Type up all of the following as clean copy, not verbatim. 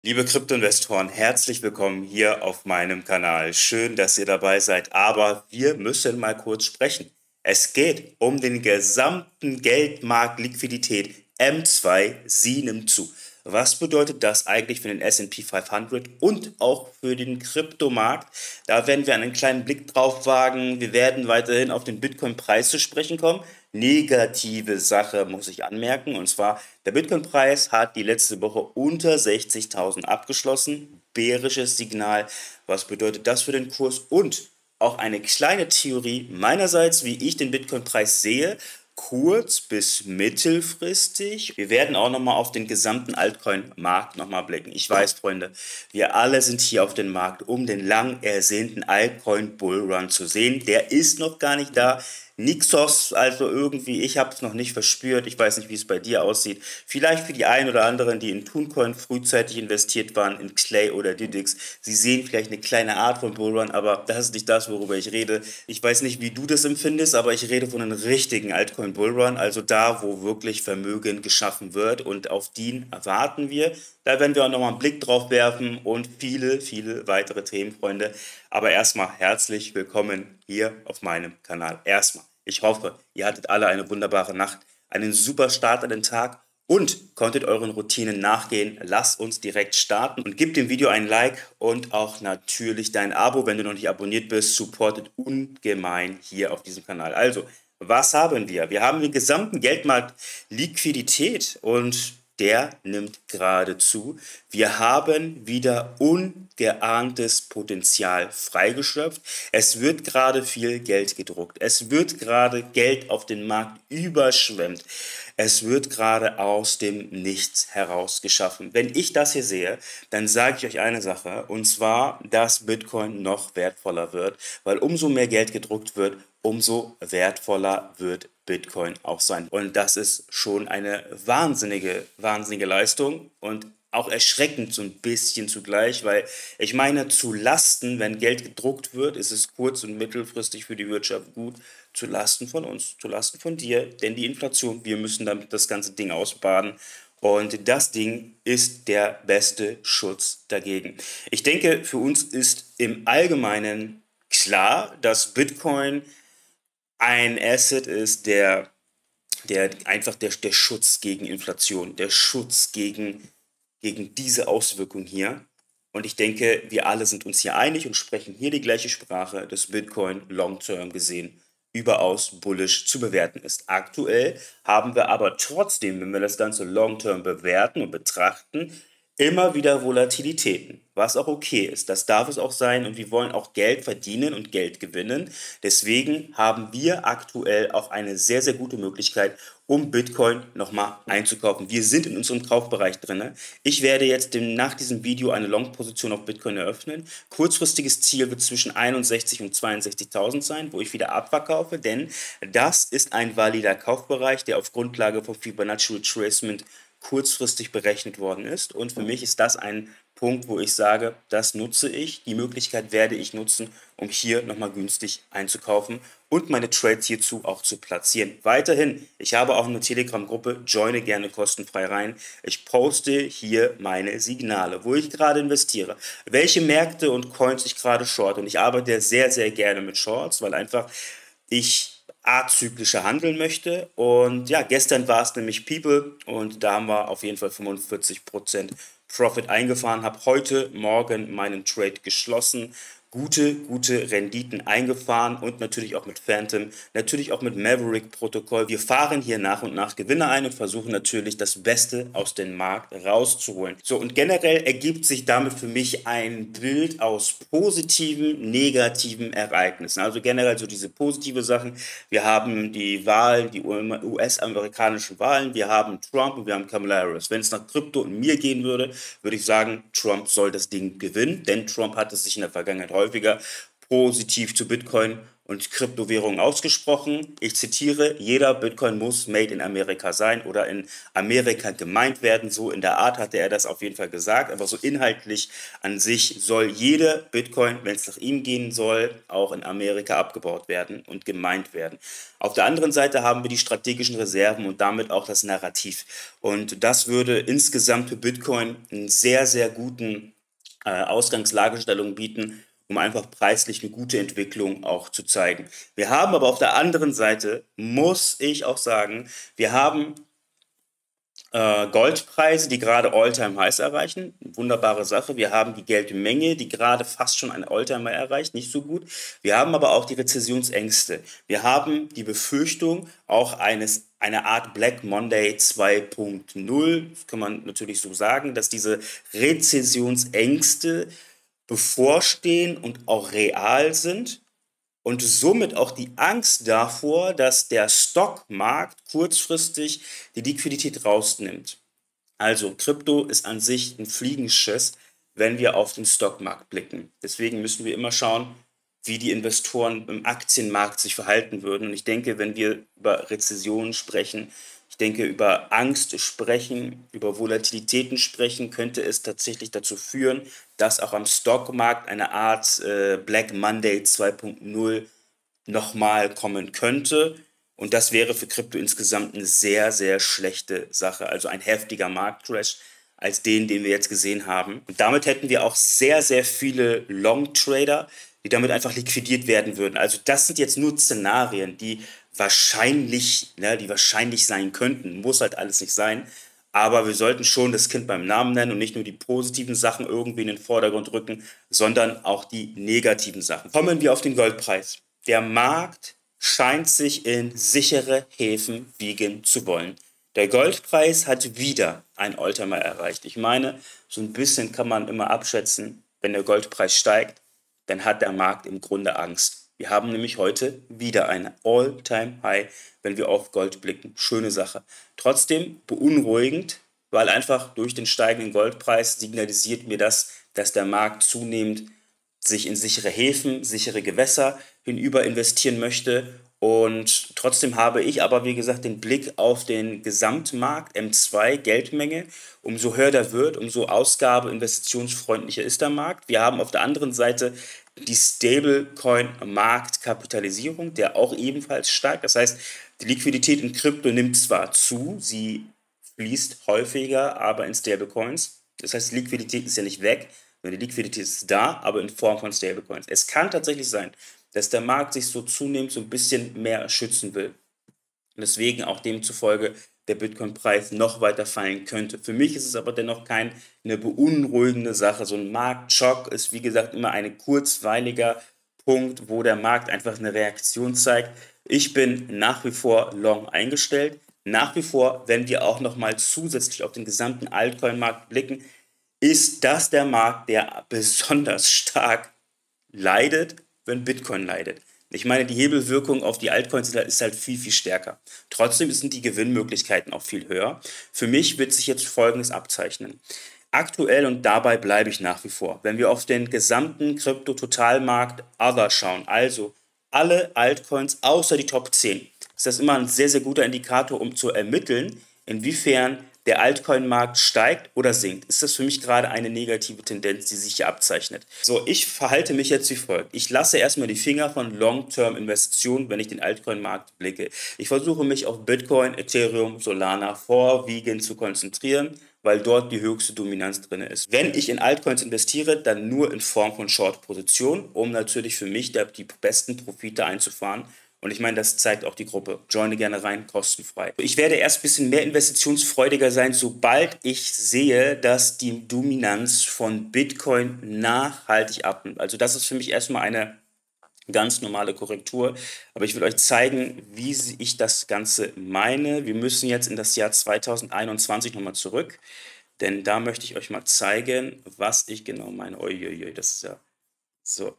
Liebe Kryptoinvestoren, herzlich willkommen hier auf meinem Kanal. Schön, dass ihr dabei seid, aber wir müssen mal kurz sprechen. Es geht um den gesamten Geldmarkt Liquidität M2, sie nimmt zu. Was bedeutet das eigentlich für den S&P 500 und auch für den Kryptomarkt? Da werden wir einen kleinen Blick drauf wagen. Wir werden weiterhin auf den Bitcoin-Preis zu sprechen kommen. Negative Sache muss ich anmerken, und zwar der Bitcoin-Preis hat die letzte Woche unter 60.000 abgeschlossen. Bärisches Signal. Was bedeutet das für den Kurs? Und auch eine kleine Theorie meinerseits, wie ich den Bitcoin-Preis sehe, kurz- bis mittelfristig. Wir werden auch nochmal auf den gesamten Altcoin-Markt nochmal blicken. Ich weiß, Freunde, wir alle sind hier auf dem Markt, um den lang ersehnten Altcoin-Bullrun zu sehen. Der ist noch gar nicht da. Nixos, also irgendwie, ich habe es noch nicht verspürt. Ich weiß nicht, wie es bei dir aussieht. Vielleicht für die einen oder anderen, die in Tooncoin frühzeitig investiert waren, in Clay oder Didix. Sie sehen vielleicht eine kleine Art von Bullrun, aber das ist nicht das, worüber ich rede. Ich weiß nicht, wie du das empfindest, aber ich rede von einem richtigen Altcoin Bullrun, also da, wo wirklich Vermögen geschaffen wird, und auf den erwarten wir. Da werden wir auch nochmal einen Blick drauf werfen und viele, viele weitere Themen, Freunde. Aber erstmal herzlich willkommen hier auf meinem Kanal. Erstmal. Ich hoffe, ihr hattet alle eine wunderbare Nacht, einen super Start an den Tag und konntet euren Routinen nachgehen. Lasst uns direkt starten und gib dem Video ein Like und auch natürlich dein Abo, wenn du noch nicht abonniert bist. Supportet ungemein hier auf diesem Kanal. Also, was haben wir? Wir haben den gesamten Geldmarkt Liquidität und der nimmt gerade zu. Wir haben wieder ungeahntes Potenzial freigeschöpft. Es wird gerade viel Geld gedruckt. Es wird gerade Geld auf den Markt überschwemmt. Es wird gerade aus dem Nichts heraus geschaffen. Wenn ich das hier sehe, dann sage ich euch eine Sache, und zwar, dass Bitcoin noch wertvoller wird, weil umso mehr Geld gedruckt wird, umso wertvoller wird Bitcoin auch sein. Und das ist schon eine wahnsinnige, wahnsinnige Leistung und auch erschreckend so ein bisschen zugleich, weil ich meine, zu Lasten, wenn Geld gedruckt wird, ist es kurz- und mittelfristig für die Wirtschaft gut, zu Lasten von uns, zu Lasten von dir, denn die Inflation, wir müssen damit das ganze Ding ausbaden. Und das Ding ist der beste Schutz dagegen. Ich denke, für uns ist im Allgemeinen klar, dass Bitcoin ein Asset ist, der einfach der Schutz gegen Inflation, der Schutz gegen diese Auswirkung hier. Und ich denke, wir alle sind uns hier einig und sprechen hier die gleiche Sprache, dass Bitcoin long-term gesehen überaus bullish zu bewerten ist. Aktuell haben wir aber trotzdem, wenn wir das Ganze long-term bewerten und betrachten, immer wieder Volatilitäten, was auch okay ist. Das darf es auch sein, und wir wollen auch Geld verdienen und Geld gewinnen. Deswegen haben wir aktuell auch eine sehr, sehr gute Möglichkeit, um Bitcoin nochmal einzukaufen. Wir sind in unserem Kaufbereich drin. Ich werde jetzt nach diesem Video eine Long-Position auf Bitcoin eröffnen. Kurzfristiges Ziel wird zwischen 61 und 62.000 sein, wo ich wieder abverkaufe, denn das ist ein valider Kaufbereich, der auf Grundlage von Fibonacci Retracement kurzfristig berechnet worden ist. Und für mich ist das ein Punkt, wo ich sage, das nutze ich, die Möglichkeit werde ich nutzen, um hier nochmal günstig einzukaufen und meine Trades hierzu auch zu platzieren. Weiterhin, ich habe auch eine Telegram-Gruppe, joine gerne kostenfrei rein. Ich poste hier meine Signale, wo ich gerade investiere, welche Märkte und Coins ich gerade short, und ich arbeite sehr, sehr gerne mit Shorts, weil einfach ich azyklischer handeln möchte. Und ja, gestern war es nämlich People und da haben wir auf jeden Fall 45% Profit eingefahren, habe heute Morgen meinen Trade geschlossen, gute Renditen eingefahren und natürlich auch mit Phantom, natürlich auch mit Maverick-Protokoll. Wir fahren hier nach und nach Gewinne ein und versuchen natürlich das Beste aus dem Markt rauszuholen. So, und generell ergibt sich damit für mich ein Bild aus positiven, negativen Ereignissen. Also generell so diese positive Sachen. Wir haben die Wahlen, die US-amerikanischen Wahlen, wir haben Trump und wir haben Kamala Harris. Wenn es nach Krypto und mir gehen würde, würde ich sagen, Trump soll das Ding gewinnen, denn Trump hat es sich in der Vergangenheit häufiger positiv zu Bitcoin und Kryptowährungen ausgesprochen. Ich zitiere, jeder Bitcoin muss made in Amerika sein oder in Amerika gemeint werden. So in der Art hatte er das auf jeden Fall gesagt, aber so inhaltlich an sich soll jede Bitcoin, wenn es nach ihm gehen soll, auch in Amerika abgebaut werden und gemeint werden. Auf der anderen Seite haben wir die strategischen Reserven und damit auch das Narrativ. Und das würde insgesamt für Bitcoin einen sehr, sehr guten Ausgangslagestellung bieten, um einfach preislich eine gute Entwicklung auch zu zeigen. Wir haben aber auf der anderen Seite, muss ich auch sagen, wir haben Goldpreise, die gerade All-Time-Highs erreichen. Wunderbare Sache. Wir haben die Geldmenge, die gerade fast schon ein All-Time-High erreicht. Nicht so gut. Wir haben aber auch die Rezessionsängste. Wir haben die Befürchtung auch eine Art Black Monday 2.0. Das kann man natürlich so sagen, dass diese Rezessionsängste bevorstehen und auch real sind und somit auch die Angst davor, dass der Stockmarkt kurzfristig die Liquidität rausnimmt. Also Krypto ist an sich ein Fliegenschiss, wenn wir auf den Stockmarkt blicken. Deswegen müssen wir immer schauen, wie die Investoren im Aktienmarkt sich verhalten würden. Und ich denke, wenn wir über Rezessionen sprechen, ich denke, über Angst sprechen, über Volatilitäten sprechen, könnte es tatsächlich dazu führen, dass auch am Stockmarkt eine Art Black Monday 2.0 nochmal kommen könnte. Und das wäre für Krypto insgesamt eine sehr, sehr schlechte Sache. Also ein heftiger Marktcrash als den wir jetzt gesehen haben. Und damit hätten wir auch sehr, sehr viele Long-Trader, die damit einfach liquidiert werden würden. Also das sind jetzt nur Szenarien, die wahrscheinlich sein könnten. Muss halt alles nicht sein. Aber wir sollten schon das Kind beim Namen nennen und nicht nur die positiven Sachen irgendwie in den Vordergrund rücken, sondern auch die negativen Sachen. Kommen wir auf den Goldpreis. Der Markt scheint sich in sichere Häfen wiegen zu wollen. Der Goldpreis hat wieder ein All-Time erreicht. Ich meine, so ein bisschen kann man immer abschätzen, wenn der Goldpreis steigt, dann hat der Markt im Grunde Angst. Wir haben nämlich heute wieder ein All-Time-High, wenn wir auf Gold blicken. Schöne Sache. Trotzdem beunruhigend, weil einfach durch den steigenden Goldpreis signalisiert mir das, dass der Markt zunehmend sich in sichere Häfen, sichere Gewässer hinüber investieren möchte. Und trotzdem habe ich aber, wie gesagt, den Blick auf den Gesamtmarkt, M2, Geldmenge. Umso höher der wird, umso investitionsfreundlicher ist der Markt. Wir haben auf der anderen Seite die Stablecoin-Marktkapitalisierung, der auch ebenfalls steigt. Das heißt, die Liquidität in Krypto nimmt zwar zu, sie fließt häufiger, aber in Stablecoins. Das heißt, die Liquidität ist ja nicht weg, sondern die Liquidität ist da, aber in Form von Stablecoins. Es kann tatsächlich sein, dass der Markt sich so zunehmend so ein bisschen mehr schützen will. Und deswegen auch demzufolge der Bitcoin-Preis noch weiter fallen könnte. Für mich ist es aber dennoch keine beunruhigende Sache. So ein Marktschock ist, wie gesagt, immer ein kurzweiliger Punkt, wo der Markt einfach eine Reaktion zeigt. Ich bin nach wie vor long eingestellt. Nach wie vor, wenn wir auch nochmal zusätzlich auf den gesamten Altcoin-Markt blicken, ist das der Markt, der besonders stark leidet, wenn Bitcoin leidet. Ich meine, die Hebelwirkung auf die Altcoins ist halt viel, viel stärker. Trotzdem sind die Gewinnmöglichkeiten auch viel höher. Für mich wird sich jetzt Folgendes abzeichnen. Aktuell und dabei bleibe ich nach wie vor. Wenn wir auf den gesamten Krypto-Totalmarkt Other schauen, also alle Altcoins außer die Top 10, ist das immer ein sehr, sehr guter Indikator, um zu ermitteln, inwiefern der Altcoin-Markt steigt oder sinkt. Ist das für mich gerade eine negative Tendenz, die sich hier abzeichnet? So, ich verhalte mich jetzt wie folgt. Ich lasse erstmal die Finger von Long-Term-Investitionen, wenn ich den Altcoin-Markt blicke. Ich versuche mich auf Bitcoin, Ethereum, Solana vorwiegend zu konzentrieren, weil dort die höchste Dominanz drin ist. Wenn ich in Altcoins investiere, dann nur in Form von Short-Positionen, um natürlich für mich die besten Profite einzufahren. Und ich meine, das zeigt auch die Gruppe. Joine gerne rein, kostenfrei. Ich werde erst ein bisschen mehr investitionsfreudiger sein, sobald ich sehe, dass die Dominanz von Bitcoin nachhaltig abnimmt. Also das ist für mich erstmal eine ganz normale Korrektur. Aber ich will euch zeigen, wie ich das Ganze meine. Wir müssen jetzt in das Jahr 2021 nochmal zurück. Denn da möchte ich euch mal zeigen, was ich genau meine. Uiuiui, das ist ja so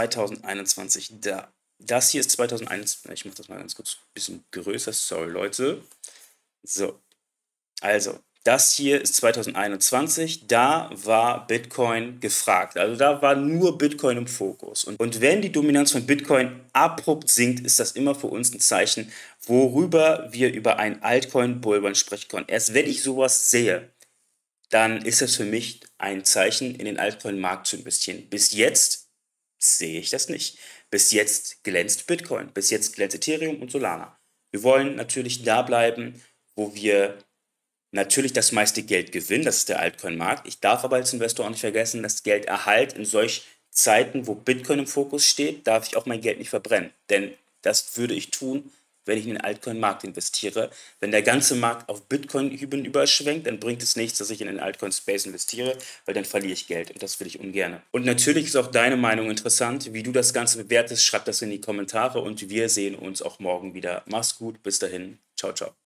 2021 da. Das hier ist 2001. Ich mache das mal ganz kurz ein bisschen größer. Sorry, Leute. So, also Das hier ist 2021, da war Bitcoin gefragt. Also da war nur Bitcoin im Fokus. Und wenn die Dominanz von Bitcoin abrupt sinkt, ist das immer für uns ein Zeichen, worüber wir über einen Altcoin-Bullrun sprechen können. Erst wenn ich sowas sehe, dann ist es für mich ein Zeichen, in den Altcoin-Markt zu investieren. Bis jetzt sehe ich das nicht. Bis jetzt glänzt Bitcoin, bis jetzt glänzt Ethereum und Solana. Wir wollen natürlich da bleiben, wo wir natürlich das meiste Geld gewinnen, das ist der Altcoin-Markt. Ich darf aber als Investor auch nicht vergessen, dass Gelderhalt in solch Zeiten, wo Bitcoin im Fokus steht, darf ich auch mein Geld nicht verbrennen. Denn das würde ich tun, wenn ich in den Altcoin-Markt investiere. Wenn der ganze Markt auf Bitcoin überschwenkt, dann bringt es nichts, dass ich in den Altcoin-Space investiere, weil dann verliere ich Geld und das will ich ungern. Und natürlich ist auch deine Meinung interessant, wie du das Ganze bewertest. Schreib das in die Kommentare und wir sehen uns auch morgen wieder. Mach's gut, bis dahin. Ciao, ciao.